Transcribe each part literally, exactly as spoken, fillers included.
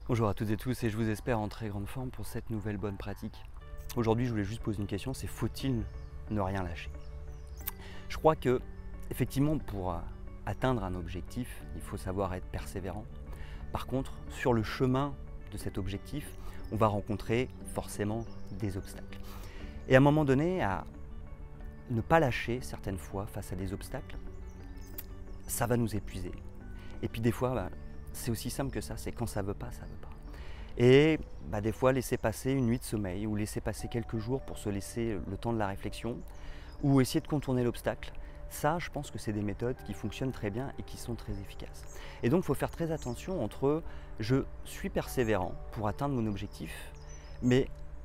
Bonjour à toutes et tous et je vous espère en très grande forme pour cette nouvelle bonne pratique. Aujourd'hui, je voulais juste poser une question, c'est faut-il ne rien lâcher? Je crois que, effectivement, pour euh, atteindre un objectif, il faut savoir être persévérant. Par contre, sur le chemin de cet objectif, on va rencontrer forcément des obstacles. Et à un moment donné, à ne pas lâcher certaines fois face à des obstacles, ça va nous épuiser. Et puis des fois, bah, c'est aussi simple que ça, c'est quand ça veut pas, ça veut pas. Et bah, des fois, laisser passer une nuit de sommeil ou laisser passer quelques jours pour se laisser le temps de la réflexion ou essayer de contourner l'obstacle. Ça, je pense que c'est des méthodes qui fonctionnent très bien et qui sont très efficaces. Et donc, il faut faire très attention entre je suis persévérant pour atteindre mon objectif, mais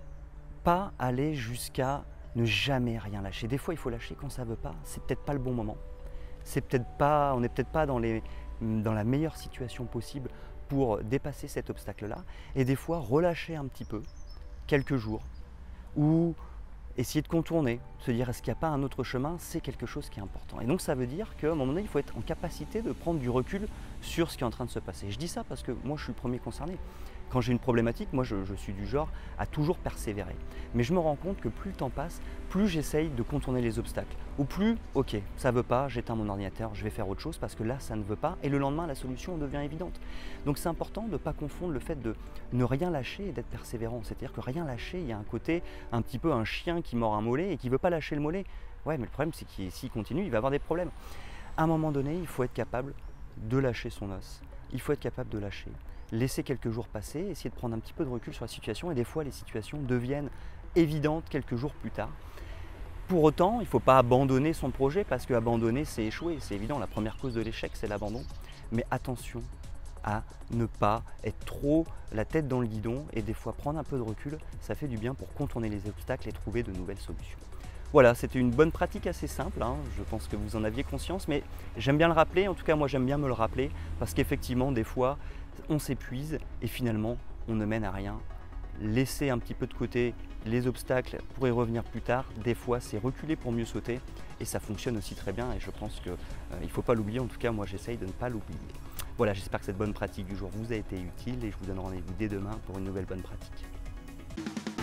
pas aller jusqu'à ne jamais rien lâcher. Des fois, il faut lâcher quand ça ne veut pas. C'est peut-être pas le bon moment. C'est peut-être pas, on n'est peut-être pas dans, les, dans la meilleure situation possible pour dépasser cet obstacle-là. Et des fois, relâcher un petit peu, quelques jours, ou essayer de contourner, se dire est-ce qu'il n'y a pas un autre chemin, c'est quelque chose qui est important. Et donc ça veut dire qu'à un moment donné, il faut être en capacité de prendre du recul sur ce qui est en train de se passer. Je dis ça parce que moi, je suis le premier concerné. Quand j'ai une problématique, moi, je, je suis du genre à toujours persévérer. Mais je me rends compte que plus le temps passe, plus j'essaye de contourner les obstacles. Ou plus, ok, ça ne veut pas, j'éteins mon ordinateur, je vais faire autre chose parce que là, ça ne veut pas. Et le lendemain, la solution devient évidente. Donc c'est important de ne pas confondre le fait de ne rien lâcher et d'être persévérant. C'est-à-dire que rien lâcher, il y a un côté un petit peu un chien qui mord un mollet et qui ne veut pas lâcher le mollet. Ouais, mais le problème, c'est qu'il s'il continue, il va avoir des problèmes. À un moment donné, il faut être capable de lâcher son os. Il faut être capable de lâcher. Laisser quelques jours passer, essayer de prendre un petit peu de recul sur la situation et des fois les situations deviennent évidentes quelques jours plus tard. Pour autant, il ne faut pas abandonner son projet parce que abandonner c'est échouer, c'est évident, la première cause de l'échec c'est l'abandon. Mais attention à ne pas être trop la tête dans le guidon et des fois prendre un peu de recul, ça fait du bien pour contourner les obstacles et trouver de nouvelles solutions. Voilà, c'était une bonne pratique assez simple, hein. Je pense que vous en aviez conscience, mais j'aime bien le rappeler, en tout cas moi j'aime bien me le rappeler, parce qu'effectivement des fois on s'épuise et finalement on ne mène à rien. Laisser un petit peu de côté les obstacles pour y revenir plus tard, des fois c'est reculer pour mieux sauter et ça fonctionne aussi très bien et je pense qu'il euh, ne faut pas l'oublier, en tout cas moi j'essaye de ne pas l'oublier. Voilà, j'espère que cette bonne pratique du jour vous a été utile et je vous donne rendez-vous dès demain pour une nouvelle bonne pratique.